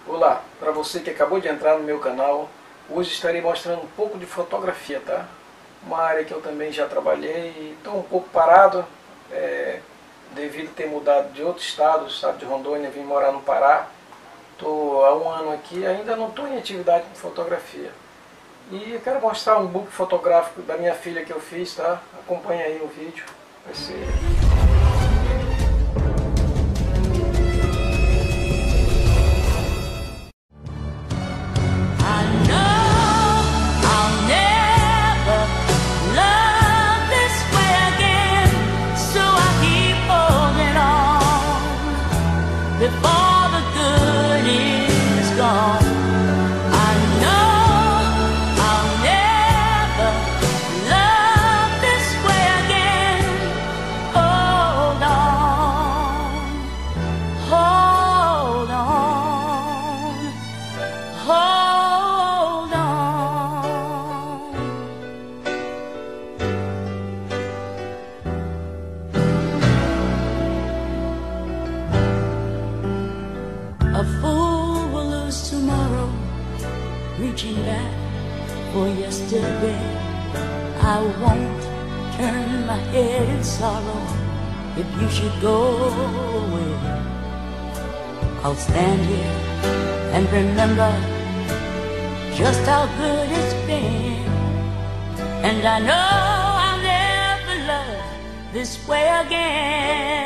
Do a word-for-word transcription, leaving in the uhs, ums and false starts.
Olá, para você que acabou de entrar no meu canal, hoje estarei mostrando um pouco de fotografia, tá? Uma área que eu também já trabalhei e estou um pouco parado, é, devido a ter mudado de outro estado, do estado de Rondônia, vim morar no Pará. Estou há um ano aqui e ainda não estou em atividade com fotografia. E eu quero mostrar um book fotográfico da minha filha que eu fiz, tá? Acompanha aí o vídeo, vai ser... Before the good is gone, I know I'll never love this way again. Hold on, hold on, hold on. A fool will lose tomorrow, reaching back for yesterday. I won't turn my head in sorrow if you should go away. I'll stand here and remember just how good it's been, and I know I'll never love this way again.